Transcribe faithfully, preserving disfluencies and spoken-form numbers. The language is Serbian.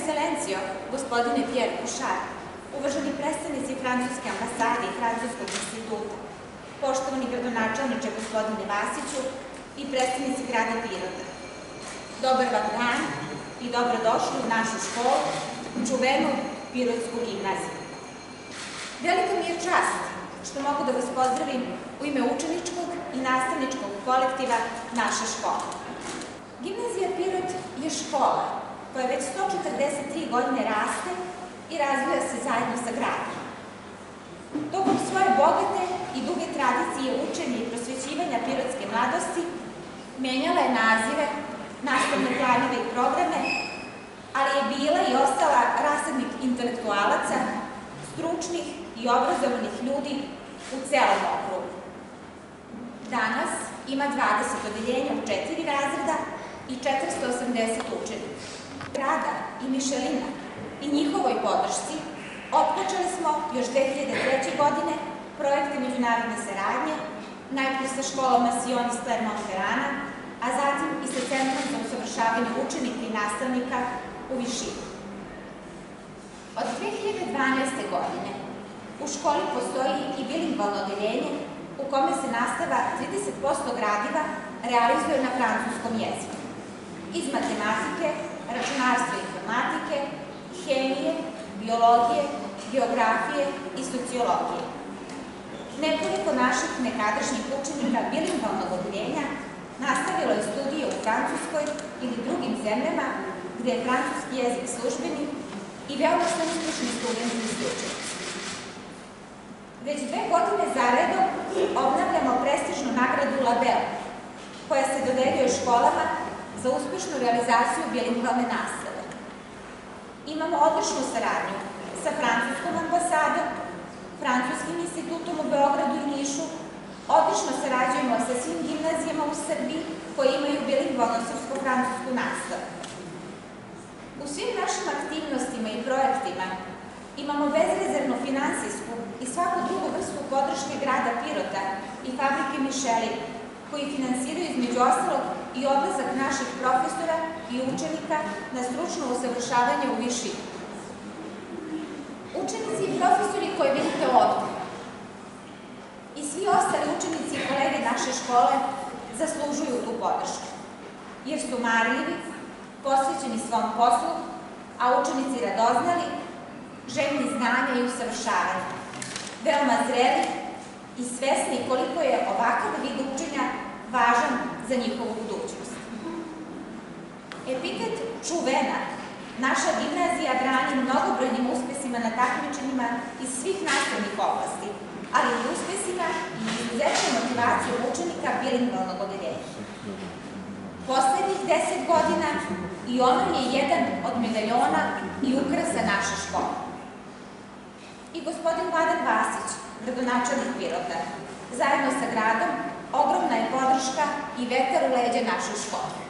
ekscelencijo, gospodine Pierre Bouchard, uvaženi predstavnici Francuske ambasade i Francuskog instituta, poštovani gradonačelniče gospodine Vasiću i predstavnici grada Pirota. Dobar vam dan i dobrodošli u našu školu, čuvenu Pirotsku gimnaziju. Velika mi je čast što mogu da vas pozdravim u ime učeničkog i nastavničkog kolektiva naše škole. Gimnazija Pirot je škola koja već sto četrdeset tri godine raste i razvija se zajedno sa gradom. Tokom svoje bogate i duge tradicije učenja i prosvećivanja pirotske mladosti menjala je nazive, nastavne planove i programe, ali je bila i ostala rasadnik intelektualaca, stručnih i obrazovanih ljudi u celom okrugu. Danas ima dvadeset odeljenja u četiri razreda i četiristo osamdeset učenika. Grada i Mišelina i njihovoj podršci otpočeli smo još dve hiljade treće. godine projekte međunarodne saradnje, najpre sa školom Sion iz Clermont-Ferrana, a zatim i sa Centrom za usavršavanje učenika i nastavnika u Višini. Od dve hiljade dvanaeste. godine u školi postoji i bilingvalno odeljenje u kome se nastava trideset posto gradiva realizuje na francuskom jeziku. Iz matematike, računarstva i informatike, hemije, biologije, geografije i sociologije. Nekoliko naših nekadašnjih učenika bilingvalnog odeljenja nastavilo je studije u Francuskoj ili drugim zemljama gde je francuski jezik službeni i veoma su uspešni studenti i učenici. Već dve godine zaredom obnavljamo prestižnu nagradu Label, koja se dodeljuje školama za uspešnu realizaciju bilingvalne nastave. Imamo odličnu saradnju sa Francuskom ambasadom, Francuskim institutom u Beogradu i Nišu, odlično sarađujemo sa svim gimnazijama u Srbiji koje imaju bilingvalno srpsko-francusku nastavu. U svim našim aktivnostima i projektima imamo bezrezervnu finansijsku i svaku drugu vrstu podrške grada Pirota i fabrike Mišelin, koji finansiraju između ostalog i odlazak naših profesora i učenika na stručno usavršavanje u Višini. Učenici i profesori koje vidite ovde i svi ostali učenici i kolege naše škole zaslužuju tu podršku, jer su marljivi, posvećeni svom poslu, a učenici radoznali, željni znanja i usavršavanja, veoma zreli i svesni koliko je ovakav vid učenja važan za njihovu budućnost. Epitet čuvena naša gimnazija brani mnogobrojnim uspesima na takmičenjima iz svih nastavnih oblasti, ali i uspesima i izuzetnom motivacijom učenika bilingvalnog odeljenja. Poslednjih deset godina i ono je jedan od medaljona i ukrasa naše škole. I gospodin Vladan Vasić, gradonačelnik Pirota, zajedno sa gradom, ogromna je podrška i vetar u leđa našoj školi.